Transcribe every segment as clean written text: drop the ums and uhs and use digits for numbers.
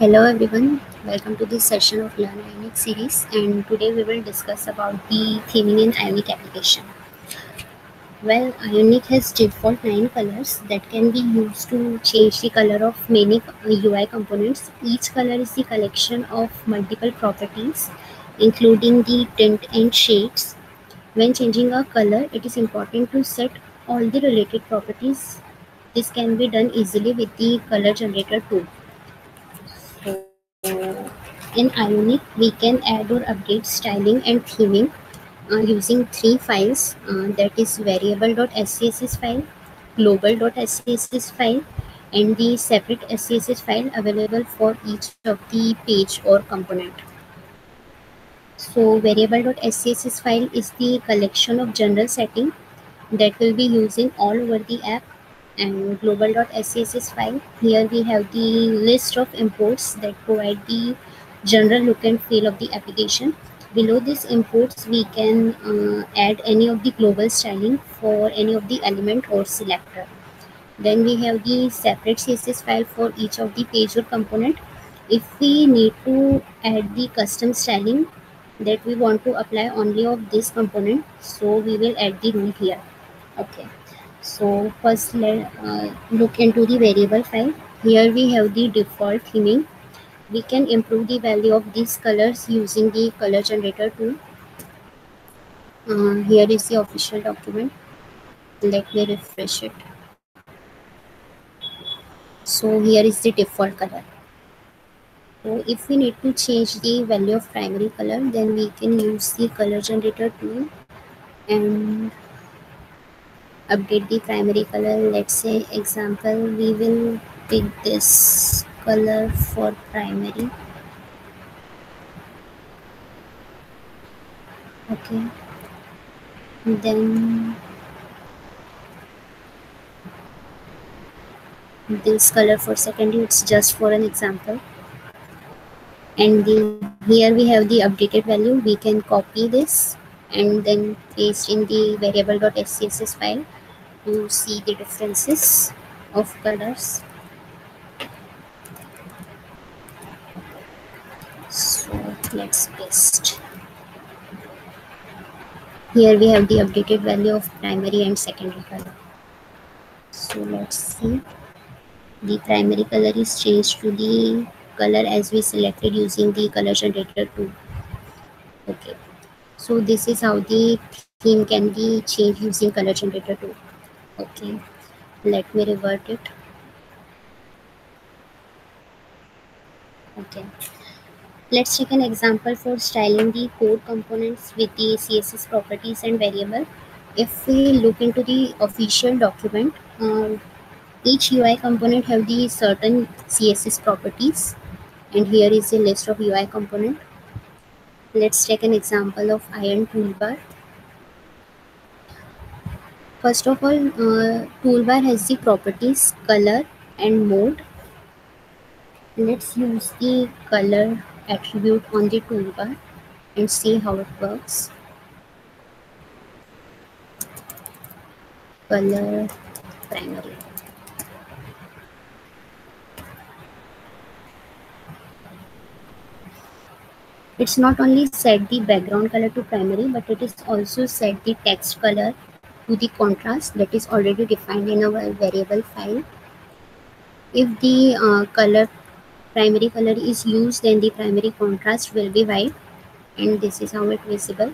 Hello everyone, welcome to this session of Learn Ionic series, and today we will discuss about the theming in Ionic application. Well, Ionic has default 9 colors that can be used to change the color of many UI components. Each color is the collection of multiple properties including the tint and shades. When changing a color, it is important to set all the related properties. This can be done easily with the color generator tool. So in Ionic, we can add or update styling and theming using three files, that is variable.scss file, global.scss file, and the separate scss file available for each of the page or component. So variable.scss file is the collection of general setting that will be using all over the app, and global.scss file, here we have the list of imports that provide the general look and feel of the application. Below these imports we can add any of the global styling for any of the element or selector. Then we have the separate css file for each of the page or component. If we need to add the custom styling that we want to apply only of this component, so we will add the rule here. Okay, so first let look into the variable file. Here we have the default theming. We can improve the value of these colors using the color generator tool. Here is the official document. Let me refresh it. So here is the default color. So if we need to change the value of primary color, then we can use the color generator tool and update the primary color. Let's say example, we will pick this color for primary. Okay, then this color for secondary, it's just for an example. And here we have the updated value. We can copy this and then paste in the variable.scss file to see the differences of colors. So let's paste. Here we have the updated value of primary and secondary color. So let's see. The primary color is changed to the color as we selected using the color generator tool. Okay, so this is how the theme can be changed using color generator tool. Okay, let me revert it. Okay, let's take an example for styling the code components with the css properties and variable. If we look into the official document, each UI component have the certain css properties, and here is a list of UI component. Let's take an example of iron toolbar. First of all, toolbar has the properties color and mode. Let's use the color attribute on the toolbar and see how it works. Color primary. It's not only set the background color to primary, but it is also set the text color to the contrast that is already defined in our variable file. If the primary color is used, then the primary contrast will be white, and this is how it visible.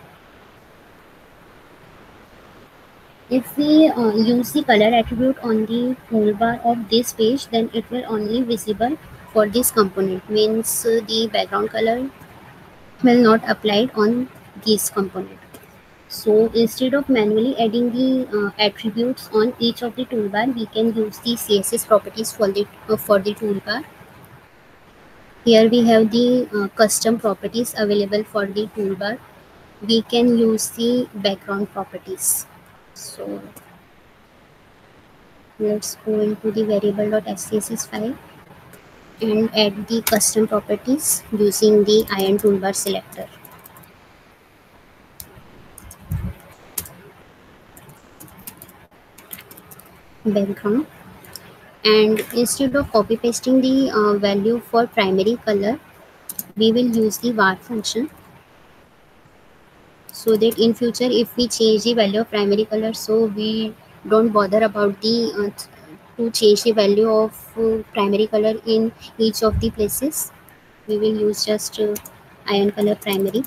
If we use the color attribute on the toolbar of this page, then it will only visible for this component, means the background color will not applied on this component. So instead of manually adding the attributes on each of the toolbar, we can use the CSS properties for the toolbar. Here we have the custom properties available for the toolbar. We can use the background properties. So let's go into the variable.scss file and add the custom properties using the iron toolbar selector. Background. And instead of copy pasting the value for primary color, we will use the var function, so that in future if we change the value of primary color, so we don't bother about the to change the value of primary color in each of the places. We will use just iron color primary.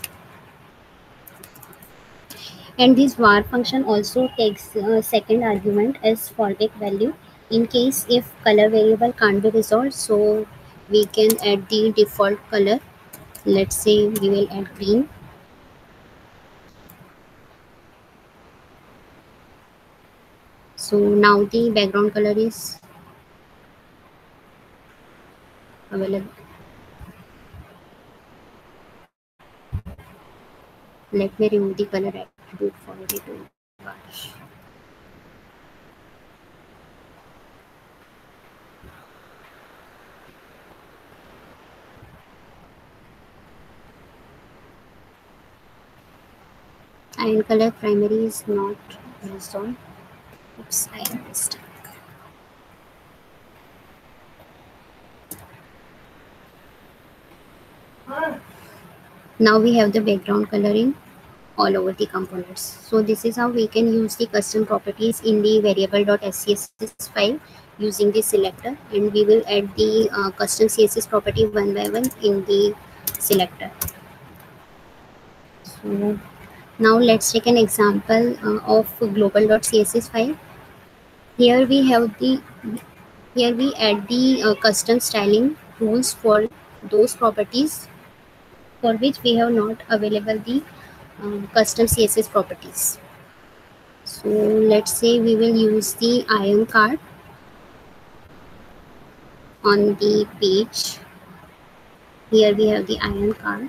And this var function also takes second argument as fallback value in case if color variable can't be resolved, so we can add the default color. Let's say we will add green. So now the background color is available. Let me remove the color attribute for the toolbar. Iron color primary is not resolved. Oops, I am mistake. Now we have the background coloring all over the components. So this is how we can use the custom properties in the variable.scss file using the selector, and we will add the custom css property one by one in the selector. So now let's take an example of global.css file. Here we have the here we add the custom styling rules for those properties for which we have not available the custom css properties. So let's say we will use the iron card on the page. Here we have the iron card.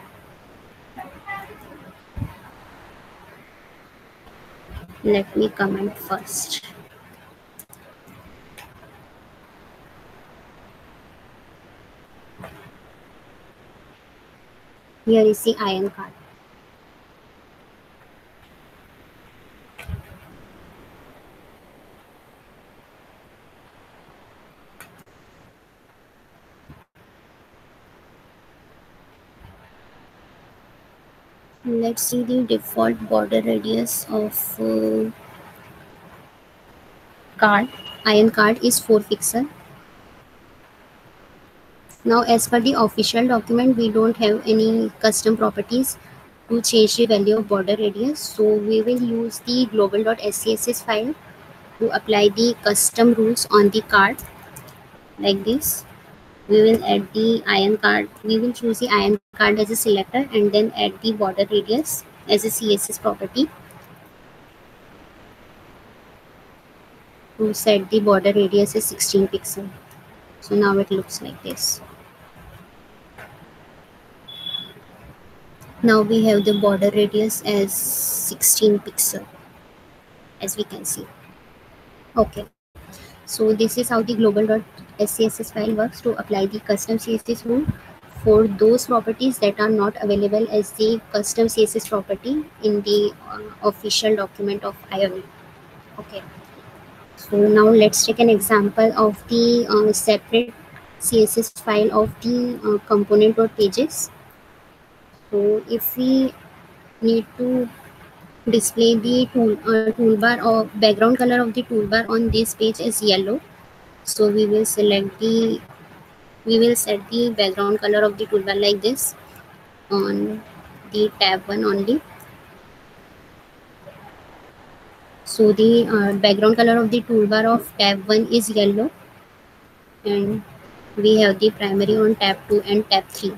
Let me comment first. Here is the iron card. Let's see the default border radius of card. Iron card is 4 pixel. Now as per the official document, we don't have any custom properties to change the value of border radius. So we will use the global.scss file to apply the custom rules on the card like this. We will add the iron card. We will choose the iron card as a selector and then add the border radius as a CSS property to set the border radius as 16 pixel. So now it looks like this. Now we have the border radius as 16 pixel, as we can see. Okay. So this is how the global.scss file works to apply the custom CSS rule for those properties that are not available as the custom CSS property in the official document of Ionic. Okay. So now let's take an example of the separate CSS file of the component.pages. So if we need to display the toolbar or background color of the toolbar on this page is yellow, so we will set the background color of the toolbar like this on the tab 1 only. So the background color of the toolbar of tab 1 is yellow, and we have the primary on tab 2 and tab 3.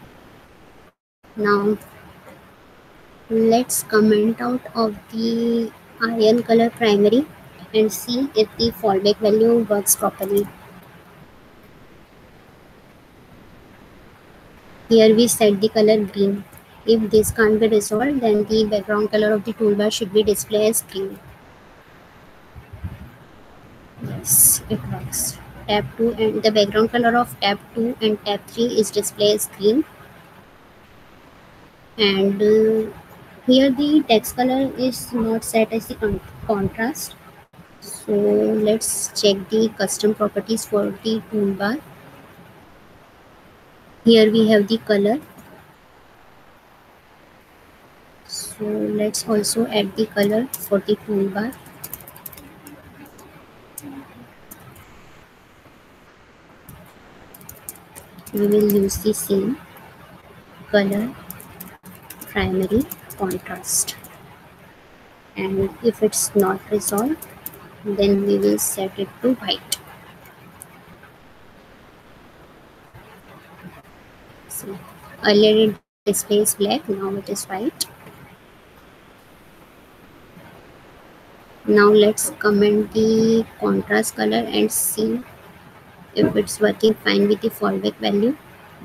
Now let's comment out of the iron color primary and see if the fallback value works properly. Here we set the color green. If this can't be resolved, then the background color of the toolbar should be displayed as green. Yes, it works. Tab 2 and the background color of tab 2 and tab 3 is displayed as green. And here the text color is not set as the contrast. So let's check the custom properties for the toolbar. Here we have the color. So let's also add the color for the toolbar. We will use the same color, primary, contrast. And if it's not resolved, then we will set it to white. So earlier it displays black, now it is white. Now let's comment the contrast color and see if it's working fine with the fallback value.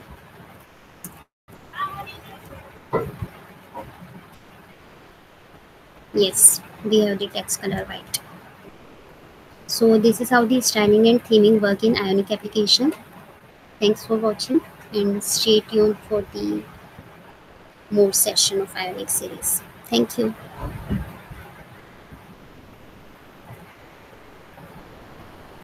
Yes, we have the text color white. So this is how the styling and theming work in Ionic application. Thanks for watching and stay tuned for the more session of Ionic series. Thank you.